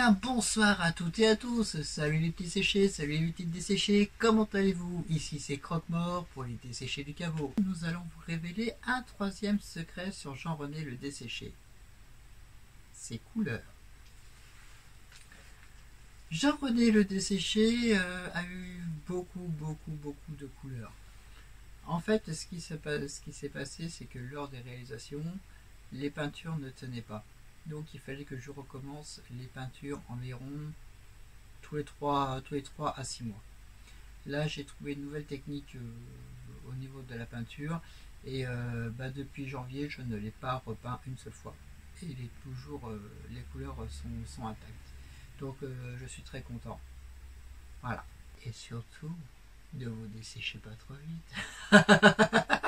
bien, bonsoir à toutes et à tous. Salut les petits séchés, salut les petites desséchées. Comment allez-vous? Ici c'est Croque-Mort pour les desséchés du caveau. Nous allons vous révéler un troisième secret sur Jean-René le desséché. Ses couleurs. Jean-René le desséché a eu beaucoup de couleurs. En fait, ce qui s'est passé, c'est que lors des réalisations, les peintures ne tenaient pas. Donc il fallait que je recommence les peintures environ tous les 3 à 6 mois. Là j'ai trouvé une nouvelle technique au niveau de la peinture et depuis janvier je ne l'ai pas repeint une seule fois. Et il est toujours, les couleurs sont intactes. Donc je suis très content. Voilà. Et surtout, ne vous desséchez pas trop vite.